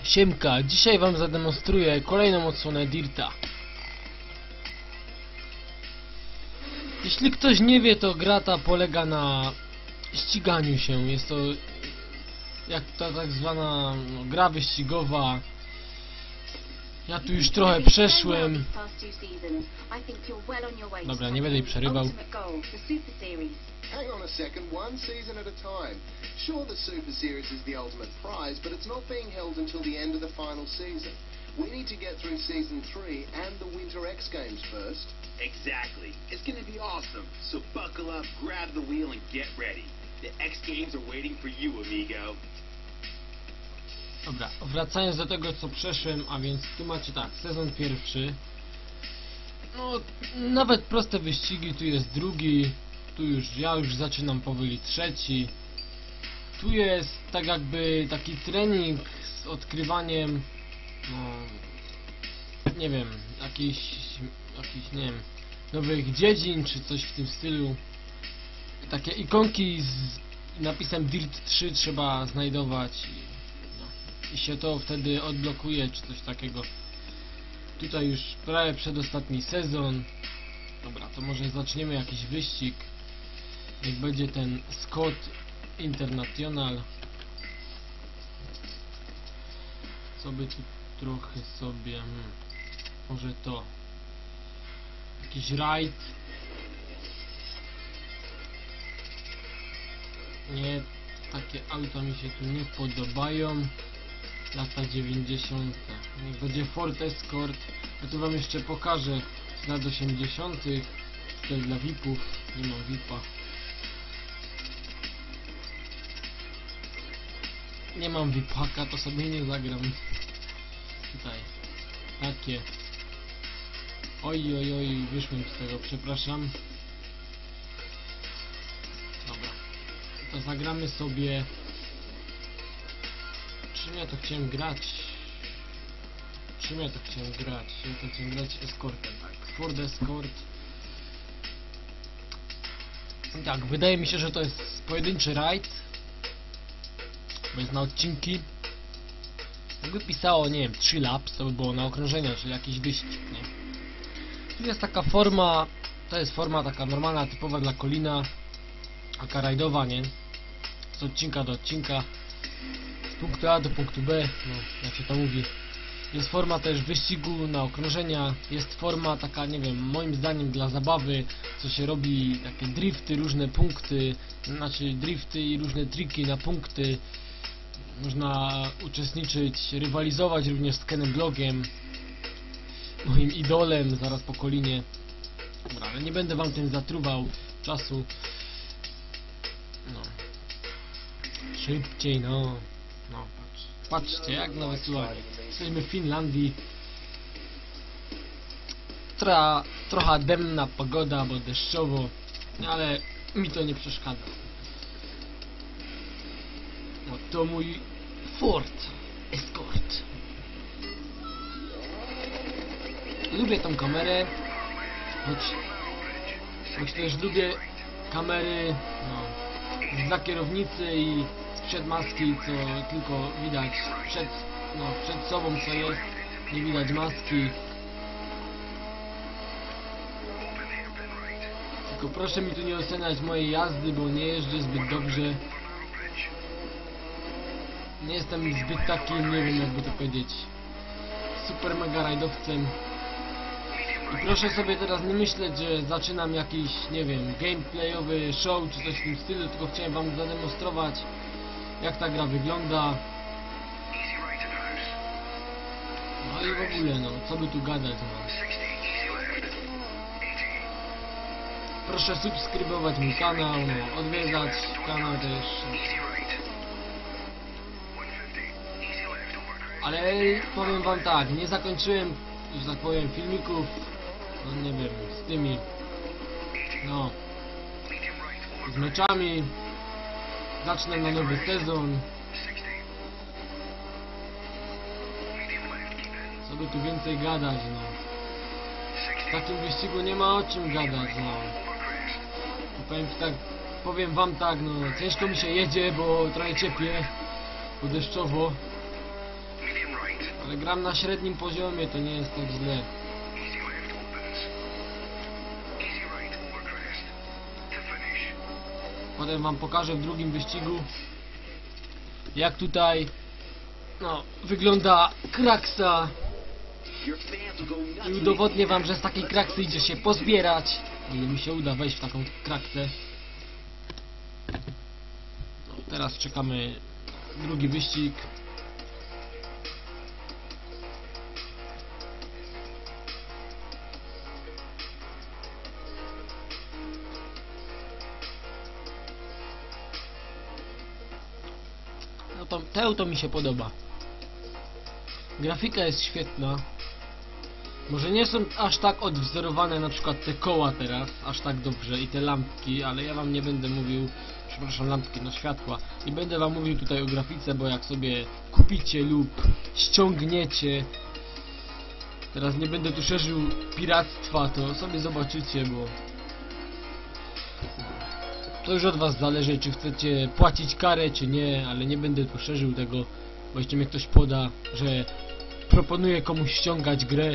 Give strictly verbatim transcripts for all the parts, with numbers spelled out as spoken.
Siemka, dzisiaj wam zademonstruję kolejną odsłonę Dirta. Jeśli ktoś nie wie, to gra ta polega na ściganiu się. Jest to jak ta tak zwana no, gra wyścigowa. Ja tu już trochę przeszłem. Dobra, nie będę jej przerywał. Hang on a second, one season at a time. Sure, the Super Series is the ultimate prize, but it's not being held until the end of the final season. We need to get through season three and the Winter X Games first. Exactly. It's gonna be awesome. So buckle up, grab the wheel, and get ready. The X Games are waiting for you, amigo. Dobra, wracając do tego, co przeszłem, a więc tu macie tak, sezon pierwszy. No, nawet proste wyścigi, tu jest drugi. Tu już, ja już zaczynam powoli trzeci. Tu jest tak jakby taki trening z odkrywaniem, no, nie wiem, jakichś, jakichś, nie wiem, nowych dziedzin, czy coś w tym stylu. Takie ikonki z napisem Dirt trzy trzeba znajdować i, no, i się to wtedy odblokuje, czy coś takiego. Tutaj już prawie przedostatni sezon. Dobra, to może zaczniemy jakiś wyścig. Jak będzie ten Scott International. Co by tu trochę sobie... Hmm, może to. Jakiś rajd. Nie, takie auta mi się tu nie podobają. Lata dziewięćdziesiąte. Niech będzie Ford Escort. Ja tu wam jeszcze pokażę z lat osiemdziesiątych. Tutaj dla V I P-ów. Nie mam V I P-a. Nie mam V I P-aka, to sobie nie zagram. Tutaj. Takie. Oj, oj, oj, wyszłem z tego, przepraszam. Dobra. To zagramy sobie... Czym ja to chciałem grać? Czym ja to chciałem grać? Ja to chciałem grać Escortem, tak. Ford Escort. Tak, wydaje mi się, że to jest pojedynczy rajd. Bo jest na odcinki. Jakby pisało, nie wiem, trzy laps, to by było na okrążenia, czyli jakiś wyścig, nie? Tu jest taka forma, to jest forma taka normalna, typowa dla Colina. Taka rajdowa, nie? Z odcinka do odcinka. Z punktu A do punktu B, no, jak się to mówi. Jest forma też wyścigu na okrążenia. Jest forma taka, nie wiem, moim zdaniem dla zabawy, co się robi, takie drifty, różne punkty, znaczy drifty i różne triki na punkty. Można uczestniczyć, rywalizować również z Kenem Blogiem, moim idolem, zaraz po Colinie. Dobra, ale nie będę wam tym zatruwał czasu. No. Szybciej, no. No, patrz. Patrzcie, jak na wysyłanie. Jesteśmy w Finlandii. Tra, trochę dęmna pogoda, bo deszczowo, ale mi to nie przeszkadza. No, to mój Ford Escort. Lubię tą kamerę, choć, choć też lubię kamery, no, dla kierownicy i sprzed maski, co tylko widać przed, no, przed sobą, co jest, nie widać maski. Tylko proszę mi tu nie oceniać mojej jazdy, bo nie jeżdżę zbyt dobrze. Nie jestem zbyt taki, nie wiem jakby to powiedzieć, super mega rajdowcem. I proszę sobie teraz nie myśleć, że zaczynam jakiś, nie wiem, gameplayowy show czy coś w tym stylu, tylko chciałem wam zademonstrować, jak ta gra wygląda. No i w ogóle, no, co by tu gadać, no. Proszę subskrybować mój kanał, no, odwiedzać kanał też. Ale powiem wam tak, nie zakończyłem, że tak powiem, filmików, no nie wiem, z tymi, no, z meczami. Zacznę na nowy sezon. Co by tu więcej gadać, no. W takim wyścigu nie ma o czym gadać, no. To powiem tak, powiem wam tak, no, ciężko mi się jedzie, bo trochę ciepie, bo deszczowo. Ale gram na średnim poziomie, to nie jest tak źle. Potem wam pokażę w drugim wyścigu, jak tutaj no, wygląda kraksa. I udowodnię wam, że z takiej kraksy idzie się pozbierać. O ile mi się uda wejść w taką kraksę. No, teraz czekamy drugi wyścig. No to, to auto mi się podoba. Grafika jest świetna. Może nie są aż tak odwzorowane na przykład te koła teraz, aż tak dobrze i te lampki, ale ja wam nie będę mówił, przepraszam, lampki, no światła, nie będę wam mówił tutaj o grafice, bo jak sobie kupicie lub ściągniecie, teraz nie będę tu szerzył piractwa, to sobie zobaczycie, bo to już od was zależy, czy chcecie płacić karę, czy nie, ale nie będę tu szerzył tego, bo jeszcze mnie ktoś poda, że proponuję komuś ściągać grę.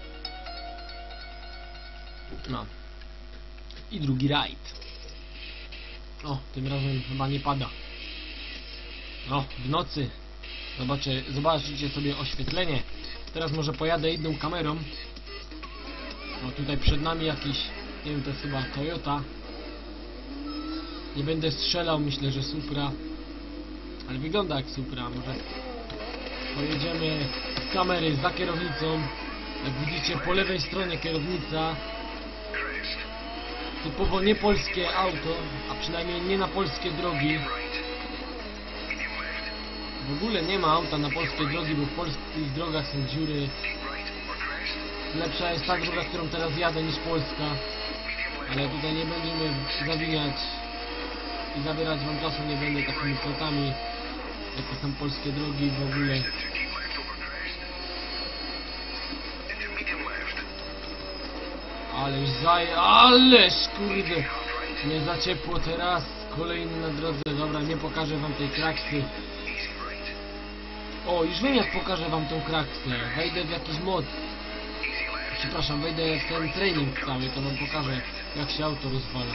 No. I drugi rajd. O, tym razem chyba nie pada. No, w nocy. Zobaczę, zobaczycie sobie oświetlenie. Teraz może pojadę inną kamerą. No tutaj przed nami jakiś, nie wiem, to jest chyba Toyota. Nie będę strzelał, myślę, że Supra. Ale wygląda jak Supra, może pojedziemy z kamery za kierownicą. Jak widzicie, po lewej stronie kierownica. Typowo nie polskie auto, a przynajmniej nie na polskie drogi. W ogóle nie ma auta na polskie drogi, bo w polskich drogach są dziury. Lepsza jest ta droga, którą teraz jadę, niż polska. Ale tutaj nie będziemy zawiniać i zabierać wam czasu, nie będę takimi kwotami, jakie są polskie drogi w ogóle. Ależ zaj... Ależ kurde! Nie za ciepło teraz. Kolejny na drodze. Dobra, nie pokażę wam tej kraksy. O, już wiem jak pokażę wam tą kraksę. Wejdę w jakiś mod. Przepraszam, wejdę w ten training cały, to wam pokażę jak się auto rozwala.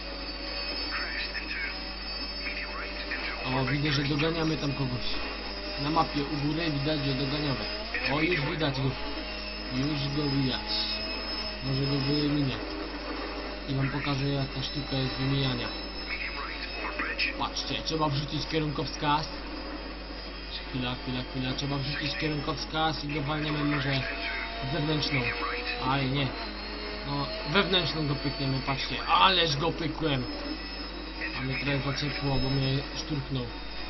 O, widzę, że doganiamy tam kogoś. Na mapie u góry widać, że doganiamy. O, już widać go. Już go widać. Może go wymienię. I wam pokażę, jaka sztuka jest wymieniania. Patrzcie, trzeba wrzucić kierunkowskaz. Chwila, chwila, chwila. Trzeba wrzucić kierunkowskaz i dowalniamy może zewnętrzną. Ale nie. No, wewnętrzną go pykniemy, patrzcie. Ależ go pykłem. A mnie trochę za ciepło, bo mnie szturchnął.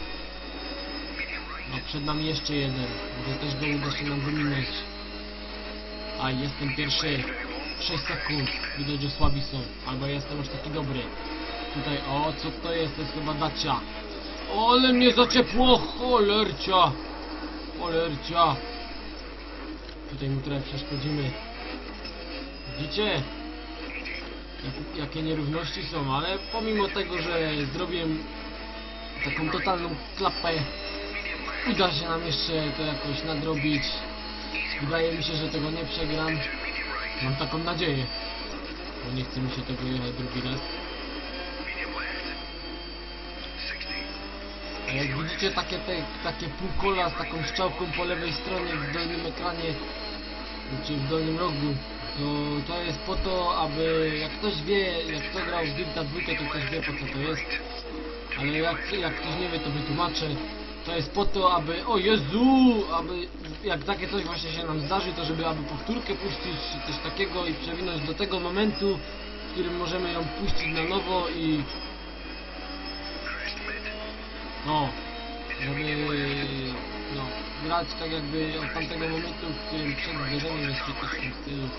No, przed nami jeszcze jeden. Może też go uda się nam wyminąć. A, jestem pierwszy. sześć sekund. Widać, że słabi są. Albo jestem już taki dobry. Tutaj, o, co to jest? To jest chyba Dacia. O, ale mnie zaciepło! Cholercia! Cholercia! Tutaj mu trochę przeszkodzimy. Widzicie? Jak, jakie nierówności są, ale pomimo tego, że zrobiłem taką totalną klapę, uda się nam jeszcze to jakoś nadrobić. Wydaje mi się, że tego nie przegram. Mam taką nadzieję, bo nie chce mi się tego jechać drugi raz. A jak widzicie takie, te, takie półkola z taką strzałką po lewej stronie w dolnym ekranie, czy w dolnym rogu, to to jest po to, aby jak ktoś wie, jak kto grał w Dirta dwa, to ktoś wie, po co to jest. Ale jak, jak ktoś nie wie, to wytłumaczę. To jest po to, aby, o Jezu, aby jak takie coś właśnie się nam zdarzy, to żeby aby powtórkę puścić, czy coś takiego i przewinąć do tego momentu, w którym możemy ją puścić na nowo i no, żeby no, grać tak jakby od tamtego momentu, w którym przed zderzeniem jest coś w tym stylu.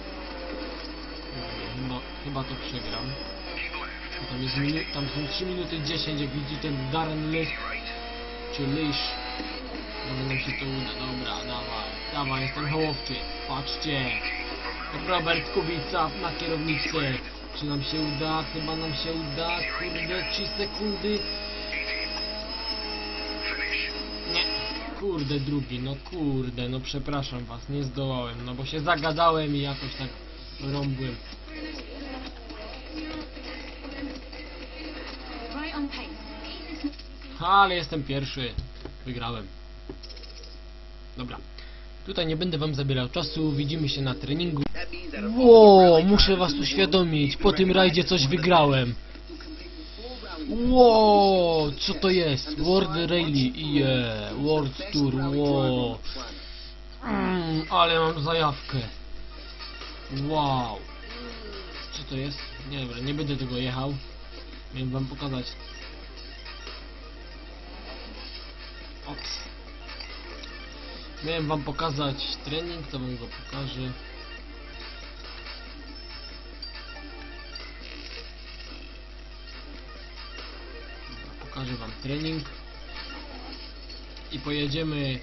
Chyba, chyba to przegram. Tam, jest minu tam są trzy minuty dziesięć, jak widzicie ten Darren Lish, czy Lish. Może nam się to uda, dobra, dawaj, dawaj, jestem hołowczy, patrzcie. Robert Kubica na kierownicę. Czy nam się uda? Chyba nam się uda, kurde, trzy sekundy. Nie, kurde drugi, no kurde, no przepraszam was, nie zdołałem, no bo się zagadałem i jakoś tak rąbłem. Right on pace. Keep this. Ale jestem pierwszy, wygrałem. Dobra, tutaj nie będę wam zabierał czasu, widzimy się na treningu. That means that if Ło, muszę was uświadomić, po tym rajdzie coś wygrałem. Ło, co to jest? World Rally, yeah, World Tour, ło. Mm, ale mam zajawkę. Wow. Co to jest? Nie, dobra, nie będę tego jechał. Miałem wam pokazać. Ops. Miałem wam pokazać trening, to wam go pokażę. Pokażę wam trening i pojedziemy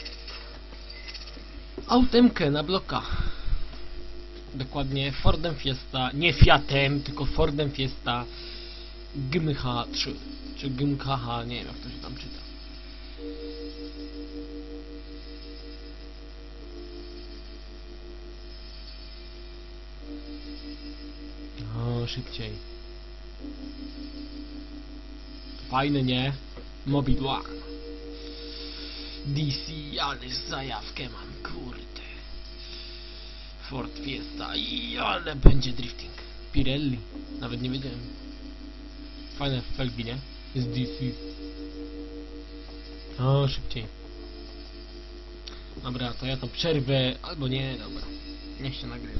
autemkę na bloka. Dokładnie Fordem Fiesta, nie Fiatem, tylko Fordem Fiesta G M H trzy czy G M K H, nie wiem jak to się tam czyta. O, szybciej. Fajne, nie? Mobidła. D C, ale zajawkę mam, kurde. Ford Fiesta i ale będzie drifting. Pirelli, nawet nie wiedziałem. Fajne felgi, nie? Jest D C. O, szybciej. Dobra, to ja to przerwę, albo nie, dobra. Niech się nagrywa.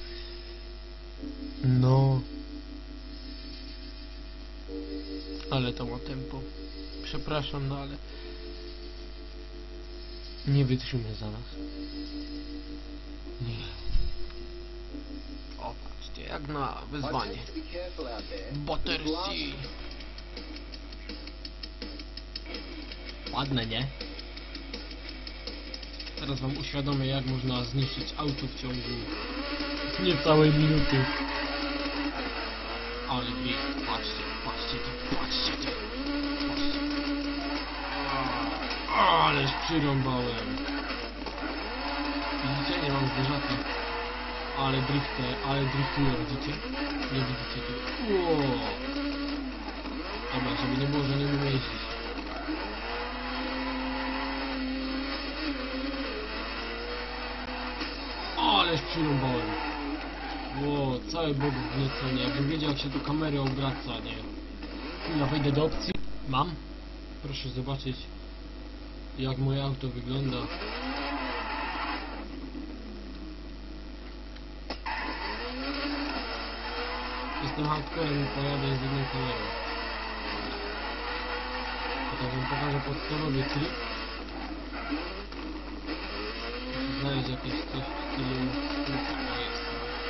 No. Ale to ma tempo. Przepraszam, no ale nie wytrzymie zaraz. Nie. O, patrzcie, jak na wyzwanie. Battersea. Ładne, nie? Teraz wam uświadomię, jak można zniszczyć auto w ciągu niecałej minuty. Ale nie, patrzcie, patrzcie to, patrzcie to, patrzcie. Ależ przyrąbałem. Widzicie, nie mam zderzaka. Ale drifter, ale driftuję, widzicie? Nie widzicie tego. Wow. Dobra, żeby nie było, że nie umiem jeździć. Ależ przyrąbałem. Ło, cały bok wniecenie. Jakbym wiedział, jak się tu kamery obraca, nie? Chwila, wejdę do opcji. Mam. Proszę zobaczyć, jak moje auto wygląda. Jestem hardcorem i pojadę z jedną kamerą. Teraz wam pokażę podstawowy trik. Muszę znaleźć jakieś coś w stylu skrótu. O, jest.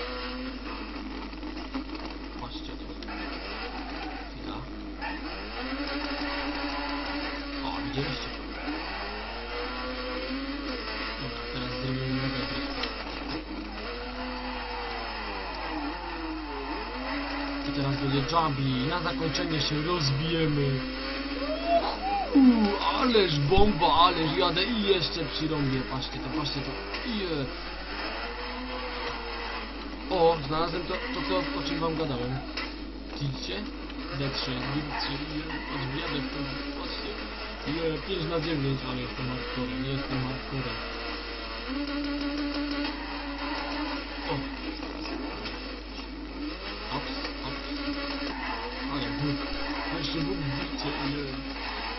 Patrzcie tu. Chwila. O, widzieliście? Dobra, teraz zrobimy mega drift. I teraz będzie jumpy. Na zakończenie się rozbijemy. Uuu, ależ bomba, ależ jadę i jeszcze przyrąbię. Patrzcie to, patrzcie to. Je. O, znalazłem to, to, to, o czym wam gadałem. Widzicie? D trzy, D trzy, odbijadę w tym, patrzcie. Je, pięć na dziewięć, ale jestem hardcorem, nie jestem hardcorem. O. Ops, ops. Ale Bóg, jeszcze Bóg widzicie, je.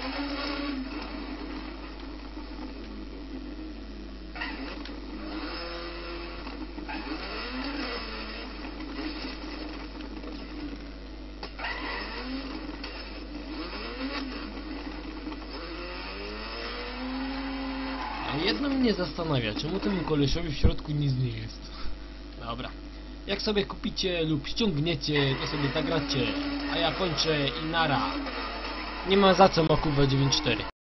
A jedno mnie zastanawia, czemu temu kolesiowi w środku nic nie jest. Dobra. Jak sobie kupicie lub ściągniecie, to sobie zagracie. A ja kończę i nara. Nie ma za co Makuwa dziewięćdziesiąt cztery.